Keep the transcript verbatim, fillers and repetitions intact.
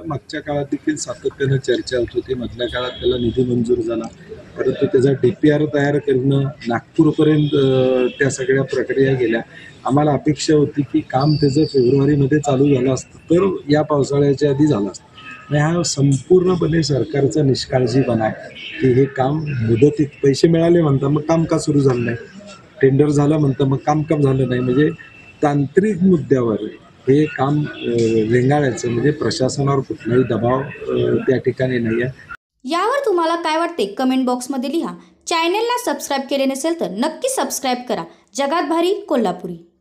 मागच्या काळात देखील सातत्यानं चर्चा होत होती. मधल्या काळात त्याला निधी मंजूर झाला, परंतु त्याचा डी पी आर तयार करणं नागपूरपर्यंत त्या सगळ्या प्रक्रिया गेल्या. आम्हाला अपेक्षा होती की काम त्याचं फेब्रुवारीमध्ये चालू झालं असतं तर या पावसाळ्याच्या आधी झालं असतं. आणि हा संपूर्णपणे सरकारचा निष्काळजीपणा आहे की हे काम मुदतीत पैसे मिळाले म्हणता मग काम का सुरू झालं नाही, टेंडर झालं म्हणतं मग काम का झालं नाही. म्हणजे तांत्रिक मुद्द्यावर हे काम रेंगाळायचं म्हणजे प्रशासनावर कुठलाही दबाव त्या ठिकाणी नाही आहे. यावर तुम्हाला काय वाटते कमेंट बॉक्समध्ये लिहा. चॅनेलला सबस्क्राईब केले नसेल तर नक्की सबस्क्राईब करा. जगात भारी कोल्हापुरी.